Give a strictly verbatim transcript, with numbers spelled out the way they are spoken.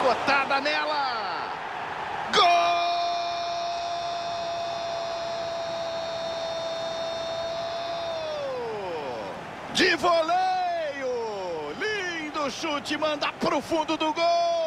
Picotada nela. Gol! De voleio. Lindo chute, manda pro fundo do gol.